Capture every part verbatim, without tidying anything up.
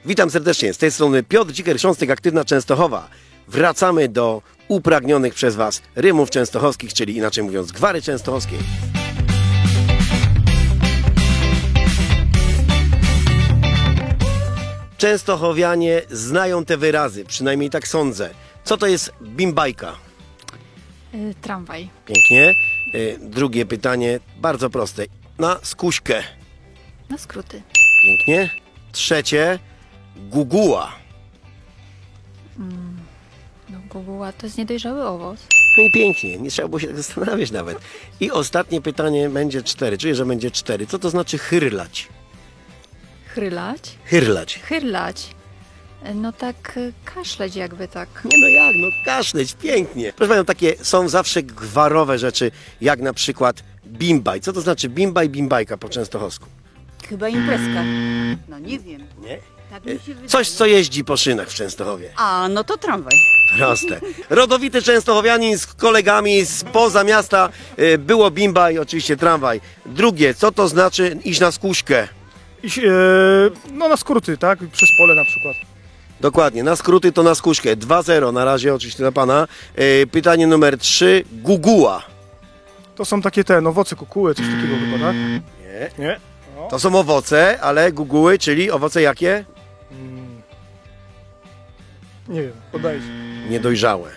Witam serdecznie, z tej strony Piotr Dziker-Chrząstek, Aktywna Częstochowa. Wracamy do upragnionych przez Was rymów częstochowskich, czyli inaczej mówiąc gwary częstochowskiej. Częstochowianie znają te wyrazy, przynajmniej tak sądzę. Co to jest bimbajka? Yy, tramwaj. Pięknie. Yy, drugie pytanie, bardzo proste. Na skuśkę. Na skróty. Pięknie. Trzecie, guguła. Mm, no guguła to jest niedojrzały owoc. No i pięknie, nie trzeba było się tak zastanawiać nawet. I ostatnie pytanie będzie cztery. Czuję, że będzie cztery. Co to znaczy chyrlać? Chrylać? Chyrlać. Chyrlać. No tak y, kaszleć jakby tak. Nie no jak, no kaszleć, pięknie. Proszę Panią, takie są zawsze gwarowe rzeczy, jak na przykład bimbaj. Co to znaczy bimbaj, bimbajka po częstochowsku? Chyba imprezka. No nie wiem. Nie? Tak mi się wydaje. Coś, co jeździ po szynach w Częstochowie. A, no to tramwaj. Proste. Rodowity częstochowianin z kolegami spoza miasta. y, Było bimbaj, oczywiście tramwaj. Drugie, co to znaczy iść na skuśkę? Iść, e, no na skróty, tak? Przez pole na przykład. Dokładnie, na skróty to na skuśkę. dwa zero na razie oczywiście dla Pana. Y, Pytanie numer trzy, guguła. To są takie te owoce, kukuły, coś takiego chyba, tak? Nie. Nie? No. To są owoce, ale guguły, czyli owoce jakie? Mm. Nie wiem, podaję się. Niedojrzałe.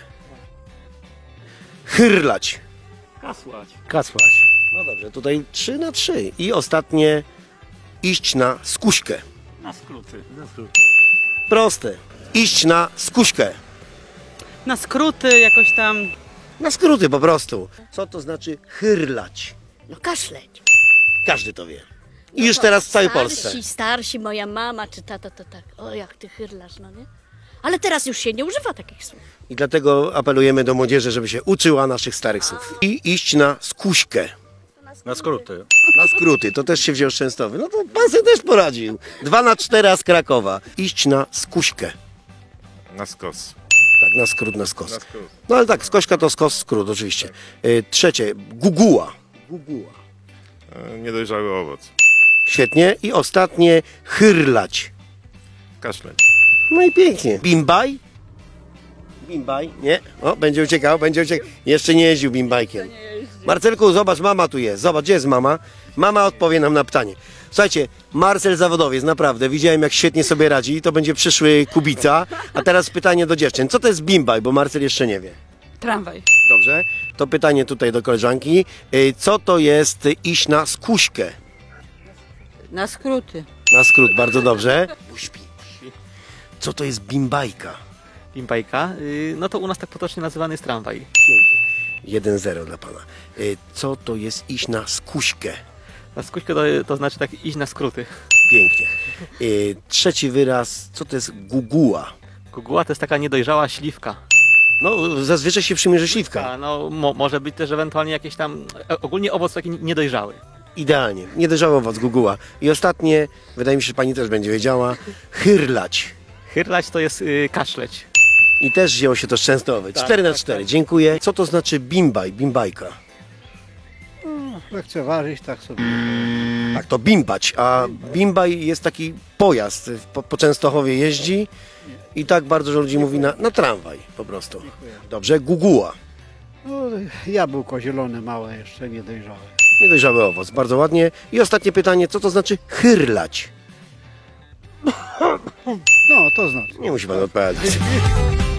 Chyrlać. Kasłać. Kasłać. No dobrze, tutaj trzy na trzy. I ostatnie, iść na skuśkę. Na skróty. Na skróty. Proste. Iść na skuśkę. Na skróty jakoś tam. Na skróty po prostu. Co to znaczy chyrlać? No kaszleć. Każdy to wie. I już teraz w całej Polsce. Starsi, starsi, moja mama czy tata to tak, o jak ty chyrlasz, no nie? Ale teraz już się nie używa takich słów. I dlatego apelujemy do młodzieży, żeby się uczyła naszych starych słów. I iść na skuśkę. Na skróty. Na skróty, to też się wziął z Częstochowy. No to pan sobie też poradził. Dwa na cztery, a z Krakowa. Iść na skuśkę. Na skos. Tak, na skrót, na skos. Na skos. No ale tak, skośka to skos, skrót oczywiście. Y, trzecie, guguła. Guguła. E, niedojrzały owoc. Świetnie. I ostatnie, chyrlać. Kaszleć. No i pięknie. Bimbaj? Bimbaj? Nie. O, będzie uciekał, będzie uciekał. Jeszcze nie jeździł bimbajkiem. Marcelku, zobacz, mama tu jest. Zobacz, gdzie jest mama? Mama odpowie nam na pytanie. Słuchajcie, Marcel zawodowiec, naprawdę. Widziałem, jak świetnie sobie radzi. To będzie przyszły Kubica. A teraz pytanie do dziewczyn. Co to jest bimbaj? Bo Marcel jeszcze nie wie. Tramwaj. Dobrze. To pytanie tutaj do koleżanki. Y, Co to jest iść na skuśkę? Na skróty. Na skrót, bardzo dobrze. Uśpi. Co to jest bimbajka? Bimbajka, yy, no to u nas tak potocznie nazywany jest tramwaj. jeden zero dla Pana. Y, Co to jest iść na skuśkę? Na skuśkę to, to znaczy tak iść na skróty. Pięknie. Y, Trzeci wyraz. Co to jest guguła? Guguła to jest taka niedojrzała śliwka. No, zazwyczaj się przyjmie, że śliwka. A, no, mo, może być też ewentualnie jakieś tam, e, ogólnie owoc taki niedojrzały. Idealnie. Niedojrzały owoc, guguła. I ostatnie, wydaje mi się, że Pani też będzie wiedziała, chyrlać. Chyrlać to jest yy, kaszleć. I też wzięło się to z Częstochowy. Tak, cztery na tak, cztery. tak. Dziękuję. Co to znaczy bimbaj, bimbajka? Lekceważyć tak sobie. Tak, to bimbać, a bimbaj jest taki pojazd, po, po Częstochowie jeździ i tak bardzo dużo ludzi mówi na, na tramwaj po prostu. Dobrze, guguła. No, jabłko zielone, małe, jeszcze niedojrzałe. Niedojrzały owoc, bardzo ładnie. I ostatnie pytanie, co to znaczy chyrlać? No, to znaczy. Nie musi Pan odpowiadać.